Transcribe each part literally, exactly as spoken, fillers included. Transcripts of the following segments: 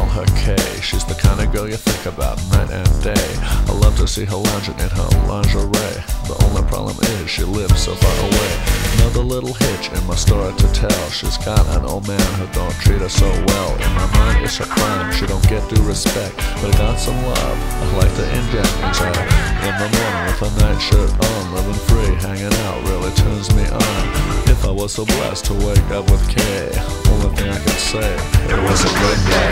her Kay. She's the kind of girl you think about night and day. I love to see her lounging in her lingerie. The only problem is she lives so far away. Another little hitch in my story to tell. She's got an old man who don't treat her so well. In my mind it's a crime, she don't get due respect. But I got some love I like to inject into her. In the morning with a night shirt on, living free, hanging out really turns me on. If I was so blessed to wake up with Kay, only thing I could say, it was a good day.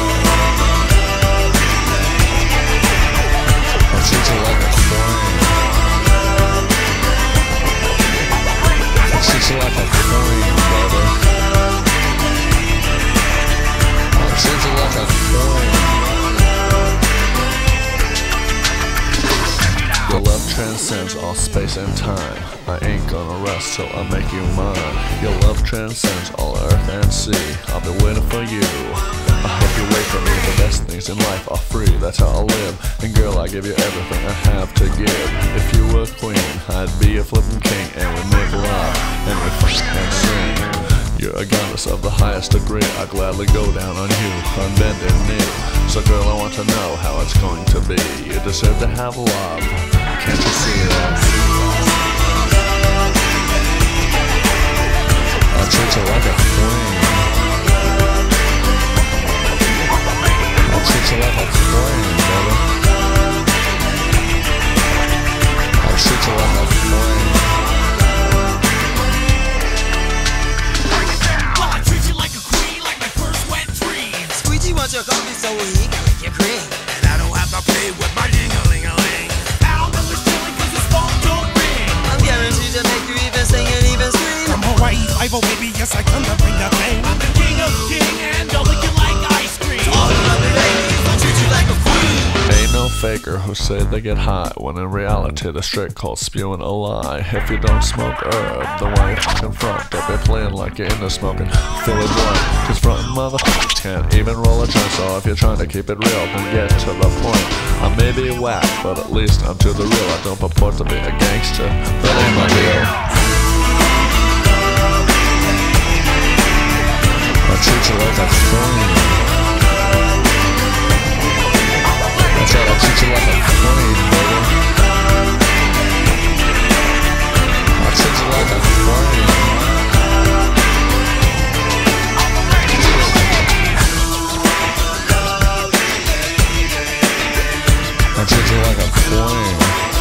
I treat you like a queen. I treat you like a queen, brother. I treat you like a queen. Your love transcends all space and time. I ain't gonna rest till I make you mine. Your love transcends all earth and sea. I'll be waiting for you. I hope you wait for me. The best things in life are free, that's how I live. And girl, I give you everything I have to give. If you were a queen, I'd be a flippin' king. And we make love, and we fuck and sing. You're a goddess of the highest degree. I'd gladly go down on you, on bended knee. So girl, I want to know how it's going to be. You deserve to have love, can't you see that? I'll treat you like a queen. I'll treat you like a queen, brother. I'll treat you like a queen. I'll treat you like a queen, like my first wet dream. Squeegee wants your coffee so he can lick your cream. And I don't have to pay with my ding-a-ling-a-ling. Al Miller's chilling cause his phone don't ring. I'm guaranteed to make you even sing and even scream. From Hawaii, Five-O, baby, yes, I come to bring the pain. I'm the king of king and I'll lick you like ice cream. All the lovely ladies, I'll treat you like a queen. Ain't no faker who say they get high, when in reality they're straight called spewing a lie. If you don't smoke herb, then why you fucking front? Don't be playing like you're into smoking Philly blunt. Cause frontin' motherfuckers can't even roll a joint. So if you're trying to keep it real, then get to the point. I may be whack, but at least I'm to the real. I don't purport to be a gangster, that ain't my deal. I treat you like a queen. That's right, I treat you like a queen, baby. I treat you like a queen. I treat you like a queen.